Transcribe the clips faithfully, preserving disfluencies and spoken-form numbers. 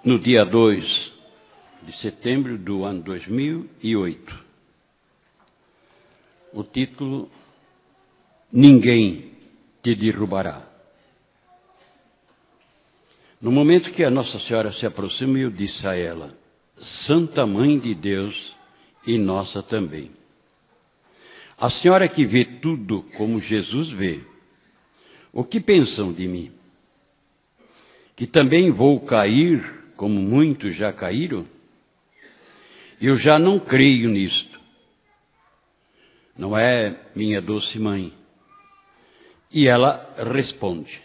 no dia dois de setembro do ano dois mil e oito. O título: Ninguém te derrubará. No momento que a Nossa Senhora se aproxima, eu disse a ela: Santa Mãe de Deus e nossa também. A senhora que vê tudo como Jesus vê, o que pensam de mim? Que também vou cair como muitos já caíram? Eu já não creio nisto. Não é, minha doce mãe? E ela responde: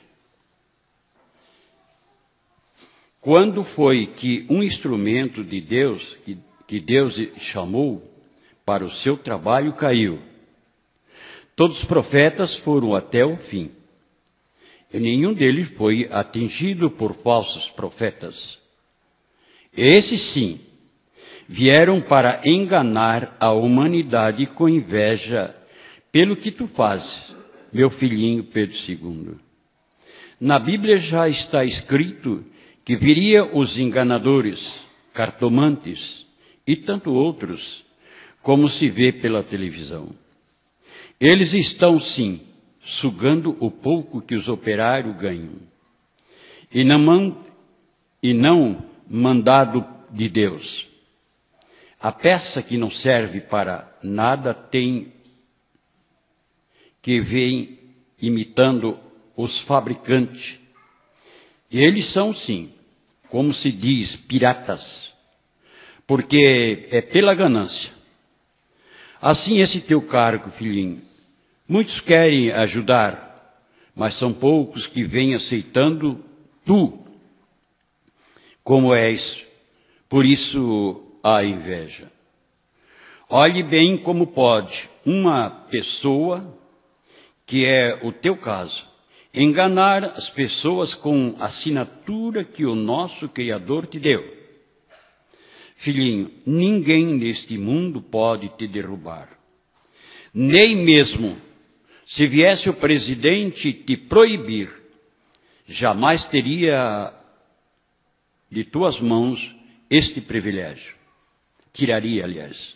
quando foi que um instrumento de Deus, que, que Deus chamou para o seu trabalho, caiu? Todos os profetas foram até o fim, e nenhum deles foi atingido por falsos profetas. Esses, sim, vieram para enganar a humanidade com inveja pelo que tu fazes, meu filhinho Pedro segundo. Na Bíblia já está escrito que viria os enganadores, cartomantes e tanto outros, como se vê pela televisão. Eles estão, sim, sugando o pouco que os operários ganham, e não, e não mandado de Deus. A peça que não serve para nada tem que vem imitando os fabricantes. E eles são, sim, como se diz, piratas, porque é pela ganância. Assim, esse teu cargo, filhinho, muitos querem ajudar, mas são poucos que vêm aceitando tu como és. Por isso a inveja. Olhe bem como pode uma pessoa, que é o teu caso, enganar as pessoas com a assinatura que o nosso Criador te deu. Filhinho, ninguém neste mundo pode te derrubar. Nem mesmo se viesse o presidente te proibir, jamais teria de tuas mãos este privilégio. Tiraria, aliás.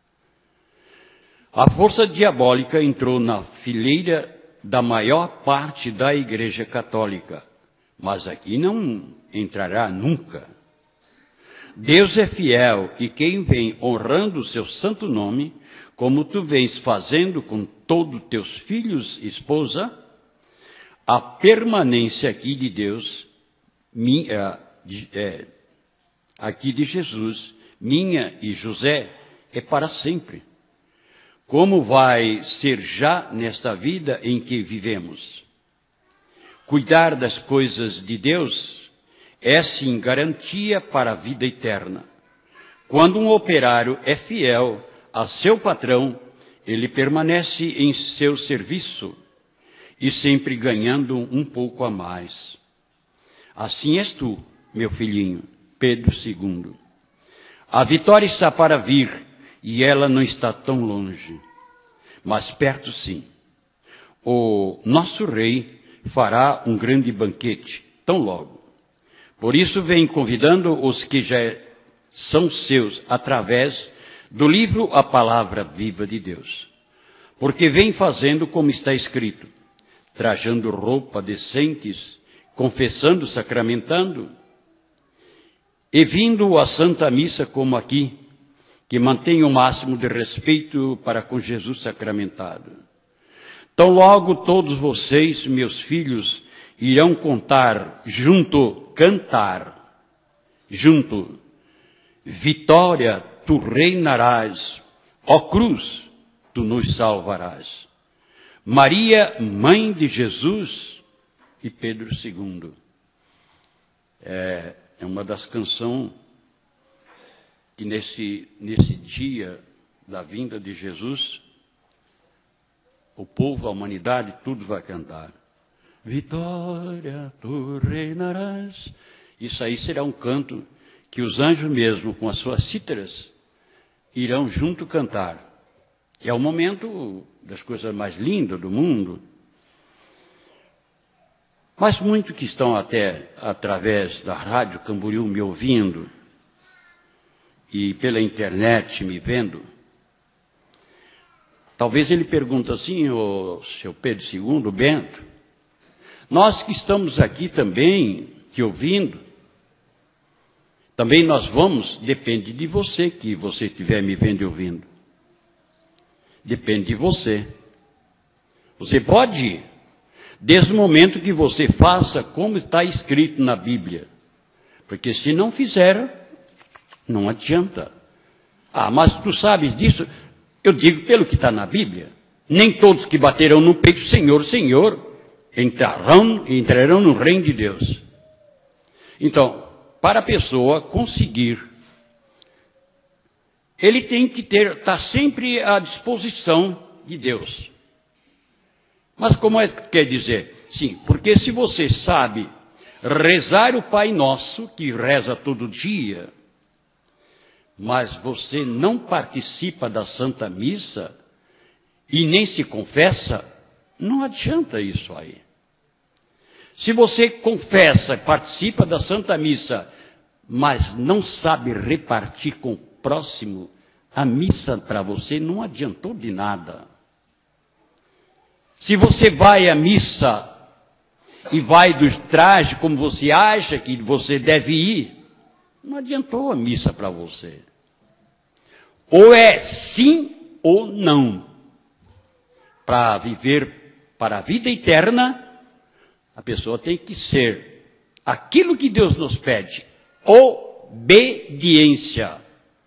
A força diabólica entrou na fileira da maior parte da Igreja Católica, mas aqui não entrará nunca. Deus é fiel, e quem vem honrando o seu santo nome, como tu vens fazendo com todos teus filhos e esposa, a permanência aqui de Deus, minha, é, aqui de Jesus, minha e José, é para sempre. Como vai ser já nesta vida em que vivemos? Cuidar das coisas de Deus é, sim, garantia para a vida eterna. Quando um operário é fiel a seu patrão, ele permanece em seu serviço e sempre ganhando um pouco a mais. Assim és tu, meu filhinho, Pedro segundo. A vitória está para vir, e ela não está tão longe, mas perto sim. O nosso rei fará um grande banquete, tão logo. Por isso vem convidando os que já são seus, através do livro A Palavra Viva de Deus. Porque vem fazendo como está escrito, trajando roupa decentes, confessando, sacramentando, e vindo à Santa Missa como aqui, que mantém o máximo de respeito para com Jesus sacramentado. Tão logo todos vocês, meus filhos, irão contar junto, cantar, junto, vitória, tu reinarás, ó cruz, tu nos salvarás. Maria, mãe de Jesus, e Pedro segundo. É, é uma das canções que nesse, nesse dia da vinda de Jesus, o povo, a humanidade, tudo vai cantar. Vitória, tu reinarás. Isso aí será um canto que os anjos mesmo, com as suas cítaras, irão junto cantar. É o momento das coisas mais lindas do mundo. Mas muitos que estão até através da Rádio Camboriú me ouvindo e pela internet me vendo, talvez ele pergunte assim, o seu Pedro segundo, Bento, nós que estamos aqui também, te ouvindo, também nós vamos, depende de você, que você estiver me vendo e ouvindo. Depende de você. Você pode ir, desde o momento que você faça como está escrito na Bíblia. Porque se não fizer, não adianta. Ah, mas tu sabes disso? Eu digo pelo que está na Bíblia. Nem todos que baterão no peito, Senhor, Senhor, entrarão, entrarão no reino de Deus. Então, para a pessoa conseguir, ele tem que ter, estar sempre à disposição de Deus. Mas como é que quer dizer? Sim, porque se você sabe rezar o Pai Nosso, que reza todo dia, mas você não participa da Santa Missa e nem se confessa, não adianta isso aí. Se você confessa, participa da Santa Missa, mas não sabe repartir com o próximo, a missa para você não adiantou de nada. Se você vai à missa e vai do traje como você acha que você deve ir, não adiantou a missa para você. Ou é sim ou não. Para viver para a vida eterna, a pessoa tem que ser aquilo que Deus nos pede, obediência.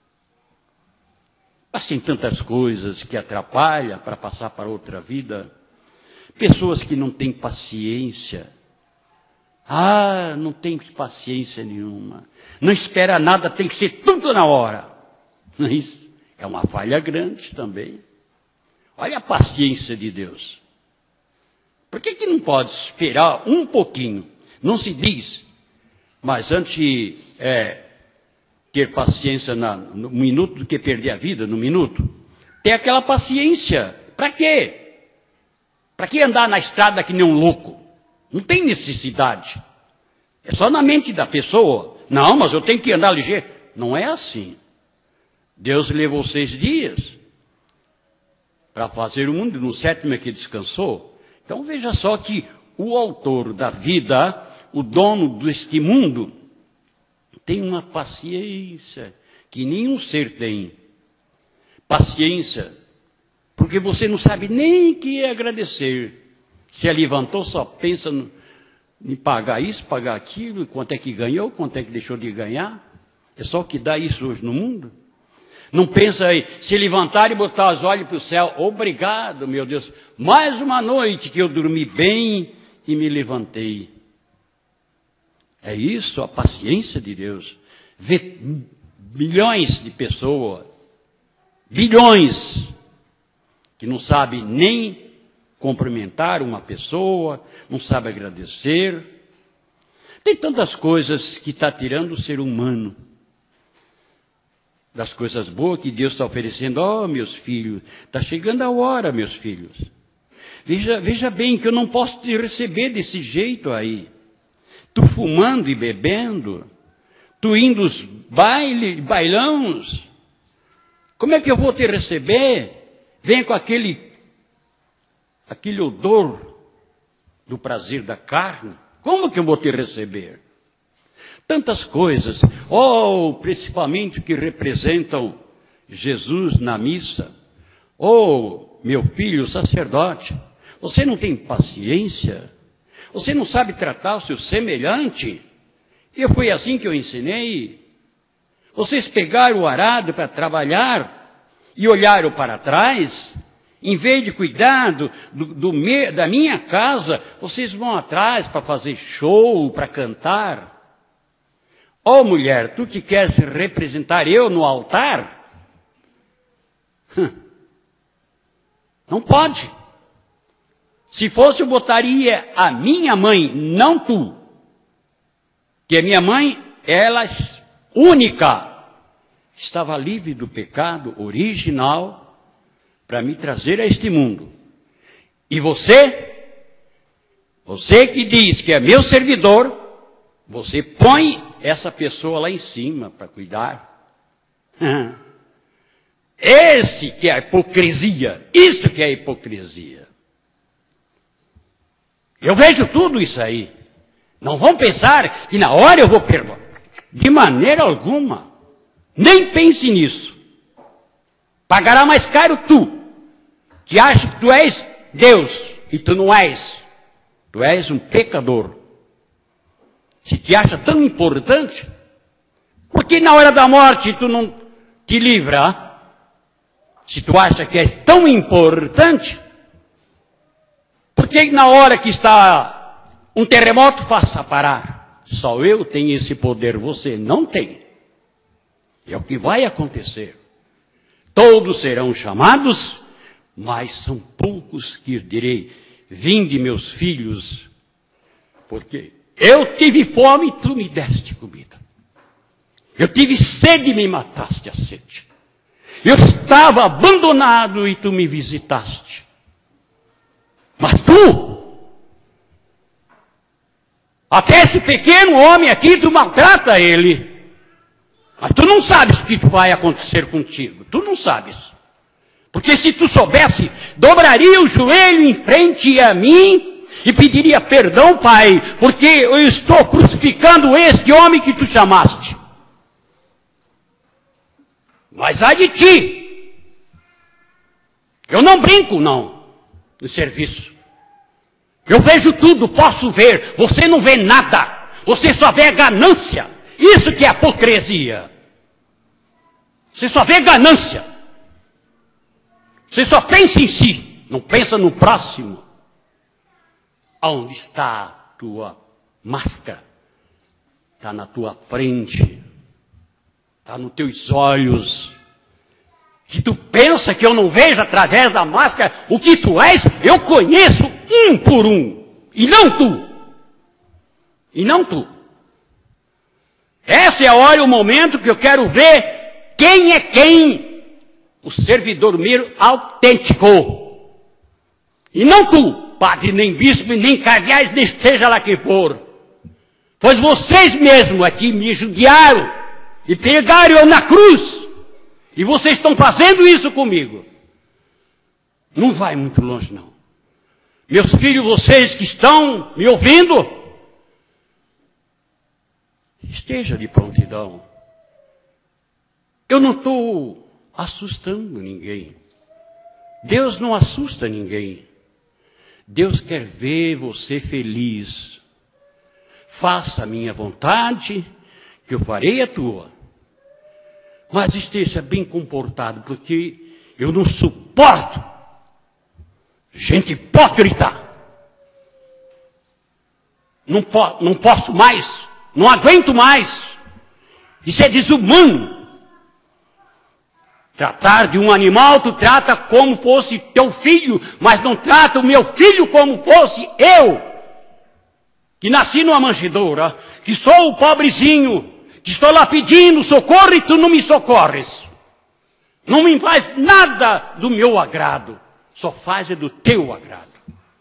Mas tem tantas coisas que atrapalham para passar para outra vida. Pessoas que não têm paciência. Ah, não tem paciência nenhuma. Não espera nada, tem que ser tudo na hora. Isso é uma falha grande também. Olha a paciência de Deus. Por que que não pode esperar um pouquinho? Não se diz, mas antes é, ter paciência na, no minuto do que perder a vida no minuto. Ter aquela paciência. Para quê? Para que andar na estrada que nem um louco? Não tem necessidade. É só na mente da pessoa. Não, mas eu tenho que andar ligeiro. Não é assim. Deus levou seis dias para fazer o mundo, no sétimo é que descansou. Então veja só que o autor da vida, o dono deste mundo, tem uma paciência que nenhum ser tem. Paciência, porque você não sabe nem que agradecer. Se levantou, só pensa no, em pagar isso, pagar aquilo, quanto é que ganhou, quanto é que deixou de ganhar. É só o que dá isso hoje no mundo. Não pensa aí, se levantar e botar os olhos para o céu, obrigado, meu Deus, mais uma noite que eu dormi bem e me levantei. É isso, a paciência de Deus. Vê bilhões de pessoas, bilhões, que não sabem nem cumprimentar uma pessoa, não sabem agradecer. Tem tantas coisas que está tirando o ser humano das coisas boas que Deus está oferecendo. Ó, oh, meus filhos, está chegando a hora, meus filhos. Veja, veja bem que eu não posso te receber desse jeito aí. Tu fumando e bebendo, tu indo os bailes, bailões. Como é que eu vou te receber? Vem com aquele, aquele odor do prazer da carne. Como que eu vou te receber? Tantas coisas, ou oh, principalmente que representam Jesus na missa. Oh, meu filho, sacerdote, você não tem paciência? Você não sabe tratar o seu semelhante? E foi assim que eu ensinei. Vocês pegaram o arado para trabalhar e olharam para trás, em vez de cuidar do, do, do me, da minha casa, vocês vão atrás para fazer show, para cantar. Ó, oh, mulher, tu que queres representar eu no altar? Não pode. Se fosse, eu botaria a minha mãe, não tu. Que a minha mãe, ela única, estava livre do pecado original para me trazer a este mundo. E você, Você que diz que é meu servidor, você põe essa pessoa lá em cima para cuidar. Esse que é a hipocrisia. Isto que é a hipocrisia. Eu vejo tudo isso aí. Não vão pensar que na hora eu vou perdoar. De maneira alguma. Nem pense nisso. Pagará mais caro tu, que acha que tu és Deus, e tu não és. Tu és um pecador. Se te acha tão importante, por que na hora da morte tu não te livra? Se tu acha que és tão importante, por que na hora que está um terremoto faça parar? Só eu tenho esse poder, você não tem. É o que vai acontecer. Todos serão chamados, mas são poucos que direi, vinde meus filhos, porque eu tive fome e tu me deste comida. Eu tive sede e me mataste a sede. Eu estava abandonado e tu me visitaste. Mas tu, até esse pequeno homem aqui, tu maltrata ele. Mas tu não sabes o que vai acontecer contigo. Tu não sabes. Porque se tu soubesse, dobraria o joelho em frente a mim e pediria perdão, Pai, porque eu estou crucificando este homem que tu chamaste. Mas ai de ti. Eu não brinco, não, no serviço. Eu vejo tudo, posso ver. Você não vê nada. Você só vê ganância. Isso que é hipocrisia. Você só vê ganância. Você só pensa em si, não pensa no próximo. Onde está a tua máscara? Está na tua frente. Está nos teus olhos. Que tu pensa que eu não vejo através da máscara o que tu és, eu conheço um por um. E não tu. E não tu. Essa é a hora e o momento que eu quero ver quem é quem. O servidor meu autêntico. E não tu, padre, nem bispo, nem cardeais, nem seja lá quem for. Pois vocês mesmos aqui me judiaram e pegaram eu na cruz. E vocês estão fazendo isso comigo. Não vai muito longe, não. Meus filhos, vocês que estão me ouvindo, esteja de prontidão. Eu não estou assustando ninguém. Deus não assusta ninguém. Deus quer ver você feliz. Faça a minha vontade, que eu farei a tua. Mas esteja bem comportado, porque eu não suporto gente hipócrita. Não, po não posso mais, não aguento mais. Isso é desumano. Tratar de um animal, tu trata como fosse teu filho, mas não trata o meu filho como fosse eu, que nasci numa manjedoura, que sou o pobrezinho, que estou lá pedindo socorro e tu não me socorres. Não me faz nada do meu agrado, só faz é do teu agrado.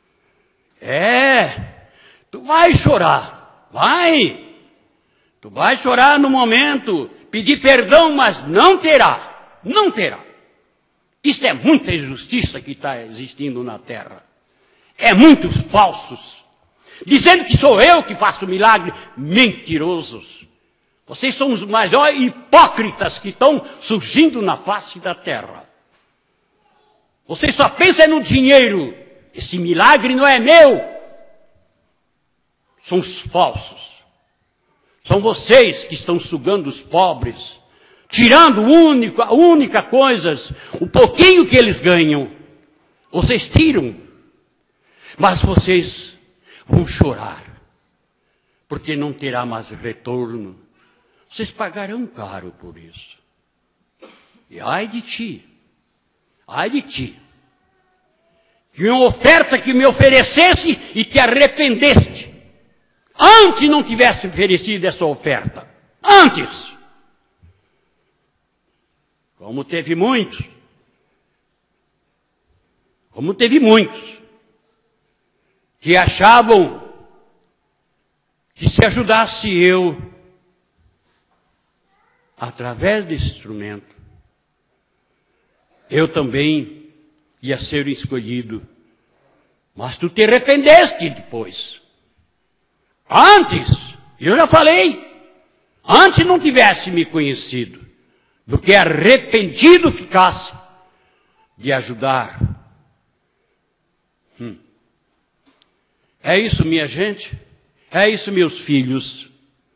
É, tu vai chorar, vai. Tu vai chorar no momento, pedir perdão, mas não terá. Não terá. Isto é muita injustiça que está existindo na terra. É muitos falsos. Dizendo que sou eu que faço milagre. Mentirosos. Vocês são os maiores hipócritas que estão surgindo na face da terra. Vocês só pensam no dinheiro. Esse milagre não é meu. São os falsos. São vocês que estão sugando os pobres. Tirando único, a única coisa, o pouquinho que eles ganham, vocês tiram, mas vocês vão chorar, porque não terá mais retorno. Vocês pagarão caro por isso. E ai de ti, ai de ti, que uma oferta que me oferecesse e te arrependeste, antes não tivesse oferecido essa oferta, antes. Como teve muitos, como teve muitos, que achavam que se ajudasse eu, através desse instrumento, eu também ia ser escolhido. Mas tu te arrependeste depois. Antes, eu já falei, antes não tivesse me conhecido, do que arrependido ficasse de ajudar. Hum. É isso, minha gente. É isso, meus filhos.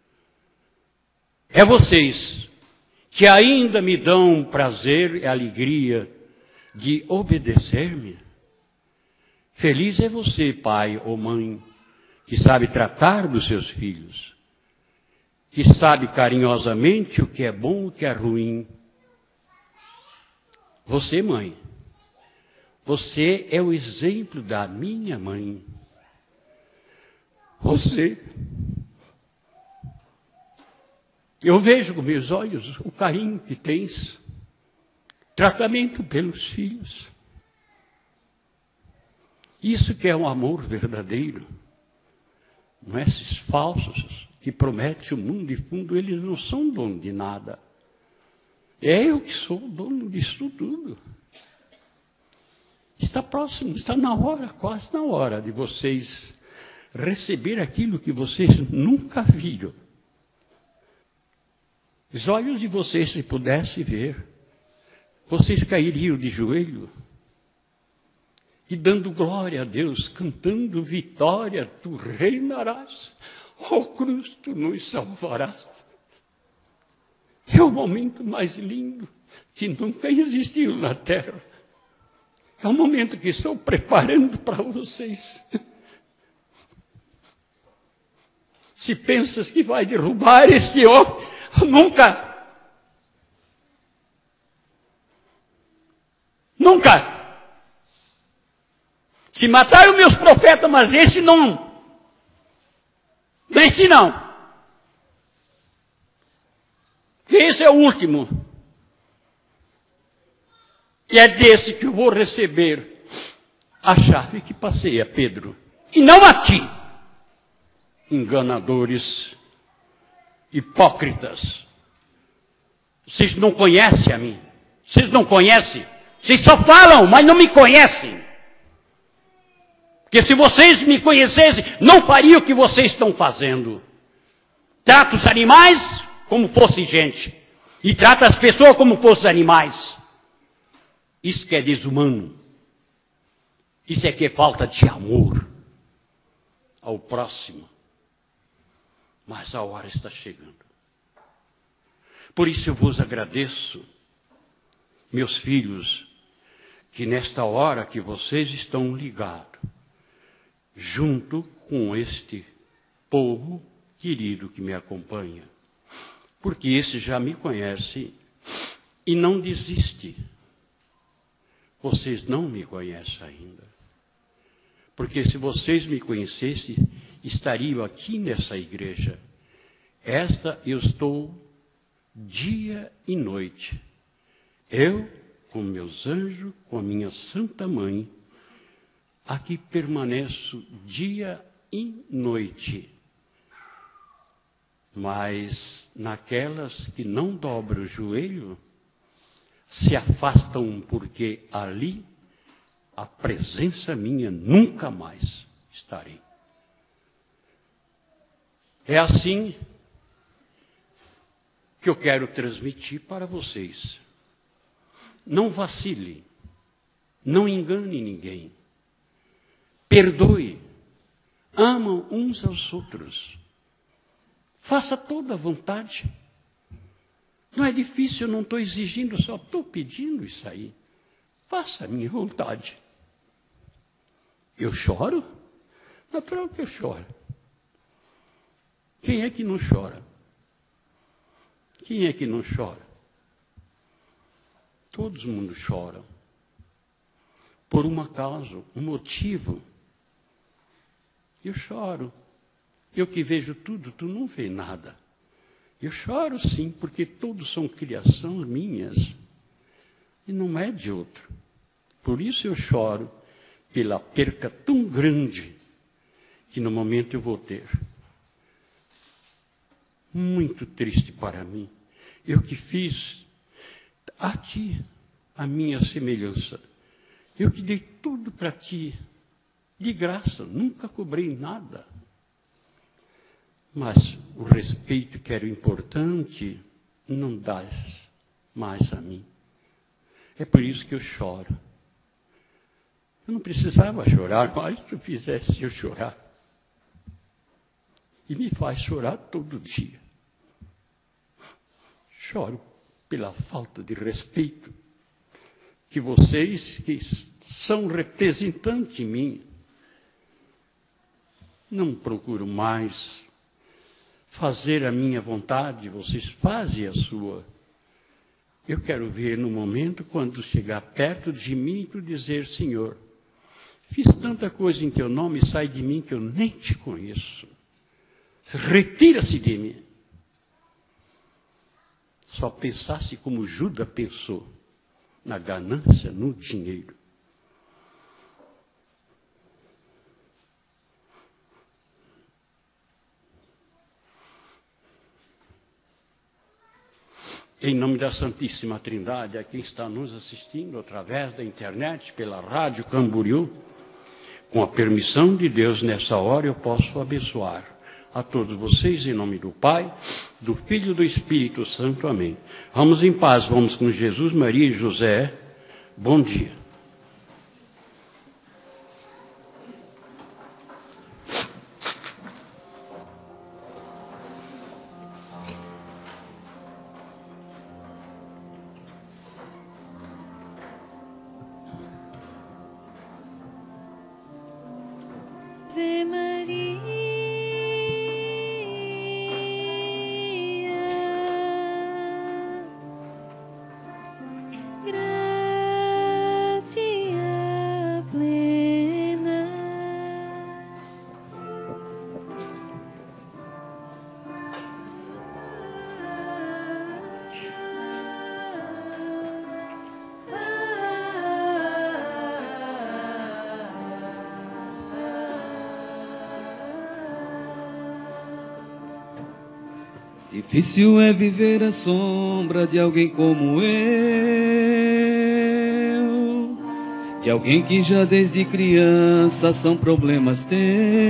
É vocês que ainda me dão prazer e alegria de obedecer-me. Feliz é você, pai ou mãe, que sabe tratar dos seus filhos, que sabe carinhosamente o que é bom e o que é ruim. Você, mãe, você é o exemplo da minha mãe. Você, eu vejo com meus olhos o carinho que tens, tratamento pelos filhos. Isso que é um amor verdadeiro. Não é esses falsos que prometem o mundo e fundo, eles não são dono de nada. É eu que sou dono disso tudo. Está próximo, está na hora, quase na hora de vocês receber aquilo que vocês nunca viram. Os olhos de vocês, se pudessem ver, vocês cairiam de joelho e dando glória a Deus, cantando vitória, tu reinarás, ó cruz, tu nos salvarás. É o momento mais lindo que nunca existiu na terra. É o momento que estou preparando para vocês. Se pensas que vai derrubar este homem, nunca. Nunca. Se mataram meus profetas, mas esse não. Esse não. Esse é o último. E é desse que eu vou receber a chave que passei a Pedro. E não a ti. Enganadores, hipócritas. Vocês não conhecem a mim. Vocês não conhecem. Vocês só falam, mas não me conhecem. Porque se vocês me conhecessem, não fariam o que vocês estão fazendo. Trata os animais como fossem gente. E trata as pessoas como fossem animais. Isso que é desumano. Isso é que é falta de amor ao próximo. Mas a hora está chegando. Por isso eu vos agradeço, meus filhos, que nesta hora que vocês estão ligados, junto com este povo querido que me acompanha, porque esse já me conhece e não desiste. Vocês não me conhecem ainda. Porque se vocês me conhecessem, estariam aqui nessa igreja. Esta eu estou dia e noite. Eu, com meus anjos, com a minha Santa Mãe, aqui permaneço dia e noite. Mas naquelas que não dobram o joelho, se afastam, porque ali a presença minha nunca mais estarei. É assim que eu quero transmitir para vocês. Não vacile, não engane ninguém. Perdoe, amam uns aos outros. Faça toda a vontade. Não é difícil, eu não estou exigindo, só estou pedindo isso aí. Faça a minha vontade. Eu choro? Mas para que eu choro? Quem é que não chora? Quem é que não chora? Todo mundo chora. Por uma causa, um motivo. Eu choro. Eu que vejo tudo, tu não vê nada. Eu choro sim, porque todos são criações minhas. E não é de outro. Por isso eu choro pela perca tão grande que no momento eu vou ter. Muito triste para mim. Eu que fiz a ti a minha semelhança. Eu que dei tudo para ti, de graça, nunca cobrei nada. Mas o respeito que era importante, não dás mais a mim. É por isso que eu choro. Eu não precisava chorar, mas tu fizesse eu chorar. E me faz chorar todo dia. Choro pela falta de respeito que vocês, que são representantes de mim, não procuram mais fazer a minha vontade, vocês fazem a sua. Eu quero ver no momento, quando chegar perto de mim, tu dizer, Senhor, fiz tanta coisa em teu nome, sai de mim que eu nem te conheço. Retira-se de mim. Só pensasse como Judas pensou, na ganância, no dinheiro. Em nome da Santíssima Trindade, a quem está nos assistindo através da internet, pela Rádio Camboriú, com a permissão de Deus, nessa hora eu posso abençoar a todos vocês, em nome do Pai, do Filho e do Espírito Santo. Amém. Vamos em paz, vamos com Jesus, Maria e José. Bom dia. Ave Maria, gratia plena, difícil é viver à sombra de alguém como eu, de alguém que já desde criança são problemas teus.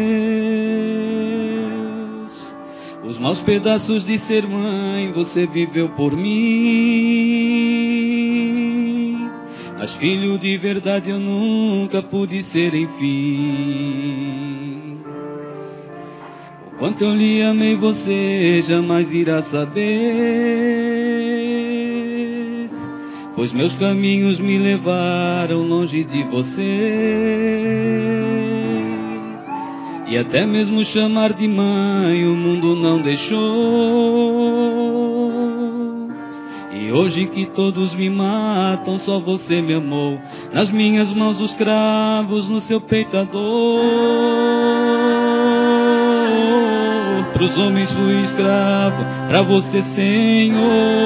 Os maus pedaços de ser mãe você viveu por mim, mas filho de verdade eu nunca pude ser, enfim. Quanto eu lhe amei você jamais irá saber, pois meus caminhos me levaram longe de você. E até mesmo chamar de mãe o mundo não deixou. E hoje que todos me matam, só você me amou. Nas minhas mãos os cravos, no seu peito a dor. Pros homens fui escravo, pra você, Senhor.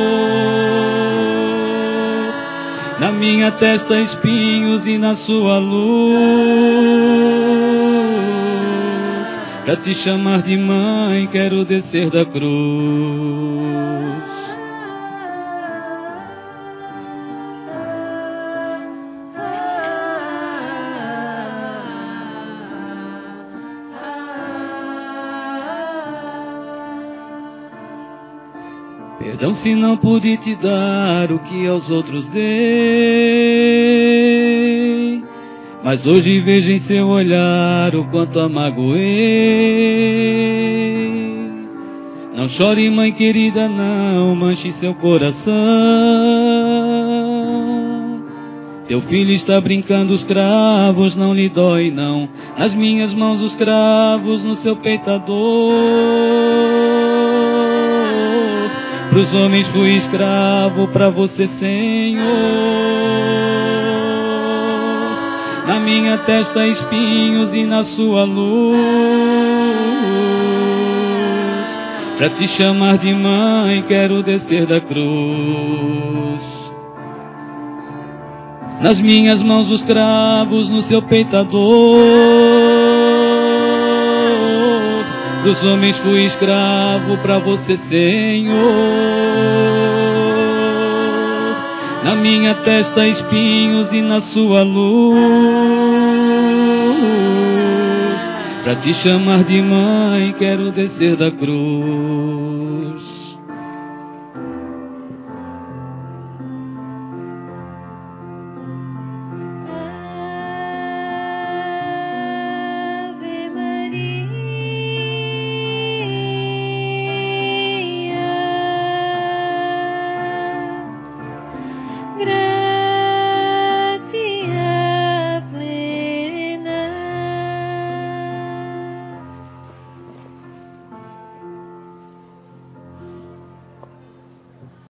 Na minha testa espinhos e na sua luz, pra te chamar de mãe quero descer da cruz. Perdão se não pude te dar o que aos outros dei, mas hoje vejo em seu olhar o quanto a magoei. Não chore, mãe querida, não manche seu coração. Teu filho está brincando, os cravos não lhe dói não. Nas minhas mãos os cravos, no seu peito a dor. Pros homens fui escravo, pra você, Senhor. Na minha testa espinhos e na sua luz, pra te chamar de mãe quero descer da cruz. Nas minhas mãos os cravos, no seu peito a dor. Dos homens fui escravo pra você, Senhor. Na minha testa espinhos e na sua luz, pra te chamar de mãe quero descer da cruz.